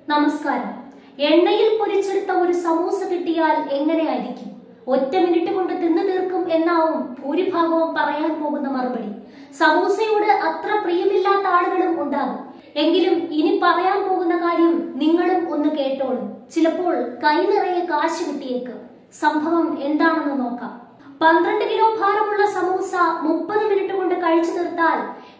നമസ്കാരം. എണ്ണയിൽ പൊരിച്ചെടുത്ത ഒരു സമൂസ കിട്ടിയാൽ എങ്ങനെയായിരിക്കും? ഒറ്റ മിനിറ്റ് കൊണ്ട് തിന്നു തീർക്കും എന്നാവും ഭൂരിഭാഗവും പറയാൻ പോകുന്ന മറുപടി. സമൂസയോട് അത്ര പ്രിയമില്ലാത്ത ആളുകളും ഉണ്ടാകും. എങ്കിലും ഇനി പറയാൻ പോകുന്ന കാര്യം നിങ്ങളും ഒന്ന് കേട്ടോളും. ചിലപ്പോൾ കൈ നിറയെ കാശ് കിട്ടിയേക്കും. സംഭവം എന്താണെന്ന് നോക്കാം. 12 കിലോ ഭാരമുള്ള സമൂസ 30 മിനിറ്റ് കൊണ്ട് കഴിച്ചു തീർത്താൽ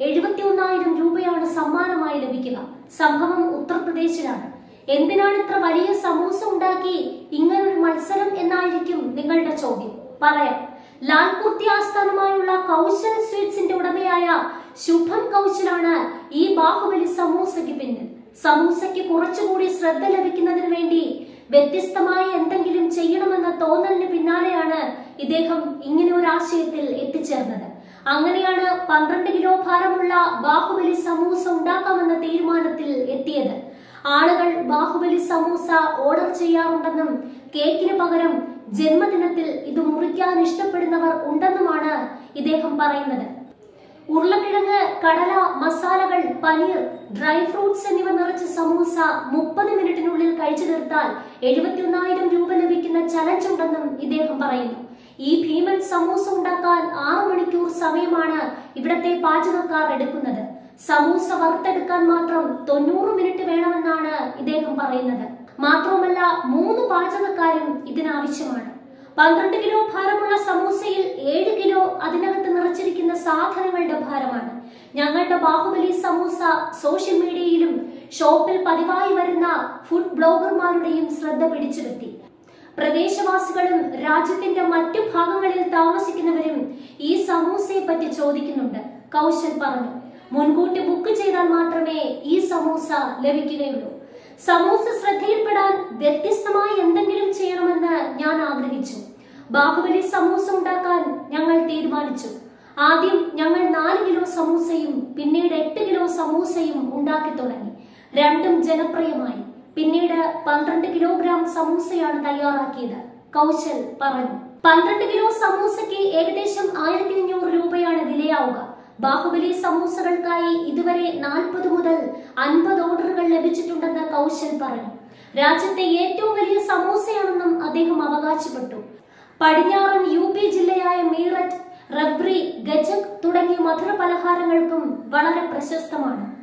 71,000 രൂപയാണ് സമ്മാനമായി ലഭിക്കുക. സംഭവം ഉത്തർപ്രദേശിലാണ്. എന്തിനാണ് ഇത്ര വലിയ സമൂസ ഉണ്ടാക്കി ഇങ്ങനൊരു മത്സരം എന്നായിരിക്കും നിങ്ങളുടെ ചോദ്യം. പറയാം. ലാൽകുർത്തി ആസ്ഥാനമായുള്ള കൗശൽ സ്വീറ്റ്സിന്റെ ഉടമയായ ശുഭം കൗശലാണ് ഈ ബാഹുബലി സമൂസയ്ക്ക് പിന്നിൽ. സമൂസയ്ക്ക് കുറച്ചുകൂടി ശ്രദ്ധ ലഭിക്കുന്നതിന് വേണ്ടി വ്യത്യസ്തമായ എന്തെങ്കിലും ചെയ്യണമെന്ന തോന്നലിന് പിന്നാലെയാണ് ഇദ്ദേഹം ഇങ്ങനെ ഒരു ആശയത്തിൽ എത്തിച്ചേർന്നത്. അങ്ങനെയാണ് 12 കിലോ ഭാരമുള്ള ബാഹുബലി സമൂസ ഉണ്ടാക്കാമെന്ന തീരുമാനത്തിൽ എത്തിയത്. ആളുകൾ ബാഹുബലി സമൂസ ഓർഡർ ചെയ്യാറുണ്ടെന്നും കേക്കിന് പകരം ജന്മദിനത്തിൽ ഇത് മുറിക്കാൻ ഇഷ്ടപ്പെടുന്നവർ ഉണ്ടെന്നുമാണ് ഇദ്ദേഹം പറയുന്നത്. ഉരുളക്കിഴങ്ങ്, കടല, മസാലകൾ, പനീർ, ഡ്രൈ ഫ്രൂട്ട്സ് എന്നിവ നിറച്ച സമൂസ 30 മിനിറ്റിനുള്ളിൽ കഴിച്ചു തീർത്താൽ 71,000 രൂപ ലഭിക്കുന്ന ചലഞ്ച് ഉണ്ടെന്നും ഇദ്ദേഹം പറയുന്നു. ഈ ഭീമൻ സമൂസ ഉണ്ടാക്കാൻ 6 മണിക്കൂർ സമയമാണ് ഇവിടത്തെ പാചകക്കാർ എടുക്കുന്നത്. സമൂസ വറുത്തെടുക്കാൻ മാത്രം 90 മിനിറ്റ് വേണമെന്നാണ് ഇദ്ദേഹം പറയുന്നത്. മാത്രവുമല്ല 3 പാചകക്കാരും ഇതിനാവശ്യമാണ്. 12 കിലോ ഭാരമുള്ള സമൂസയിൽ 7 കിലോ അതിനകത്ത് നിറച്ചിരിക്കുന്ന സാധനങ്ങളുടെ ഭാരമാണ്. ഞങ്ങളുടെ ബാഹുബലി സമൂസ സോഷ്യൽ മീഡിയയിലും ഷോപ്പിൽ പതിവായി വരുന്ന ഫുഡ് ബ്ലോഗർമാരുടെയും ശ്രദ്ധ പിടിച്ചുപറ്റി. പ്രദേശവാസികളും രാജ്യത്തിന്റെ മറ്റു ഭാഗങ്ങളിൽ താമസിക്കുന്നവരും ഈ സമൂസയെ പറ്റി ചോദിക്കുന്നുണ്ട്. കൗശൽ പറഞ്ഞു. മുൻകൂട്ടി ബുക്ക് ചെയ്താൽ മാത്രമേ ഈ സമൂസ ലഭിക്കുകയുള്ളൂ. സമൂസ ശ്രദ്ധയിൽപ്പെടാൻ വ്യത്യസ്തമായി എന്തെങ്കിലും ചെയ്യണമെന്ന് ഞാൻ ആഗ്രഹിച്ചു. ബാഹുബലി സമൂസ ഉണ്ടാക്കാൻ ഞങ്ങൾ തീരുമാനിച്ചു. ആദ്യം ഞങ്ങൾ 4 കിലോ സമൂസയും പിന്നീട് 8 കിലോ സമൂസയും ഉണ്ടാക്കി തുടങ്ങി. രണ്ടും ജനപ്രിയമായി. പിന്നീട് 12 കിലോഗ്രാം സമൂസയാണ് തയ്യാറാക്കിയത്. കൗശൽ പറഞ്ഞു. 12 കിലോ സമൂസയ്ക്ക് ഏകദേശം 1,500 രൂപയാണ് വിലയാവുക. ബാഹുബലി സമൂസകൾക്കായി ഇതുവരെ 40 മുതൽ 50 ഓർഡറുകൾ ലഭിച്ചിട്ടുണ്ടെന്ന് കൗശൽ പറഞ്ഞു. രാജ്യത്തെ ഏറ്റവും വലിയ സമൂസയാണെന്നും അദ്ദേഹം അവകാശപ്പെട്ടു. പടിഞ്ഞാറൻ UP ജില്ലയായ മീററ്റ്, റബ്രി, ഗജക് തുടങ്ങിയ മധുര പലഹാരങ്ങൾക്കും വളരെ പ്രശസ്തമാണ്.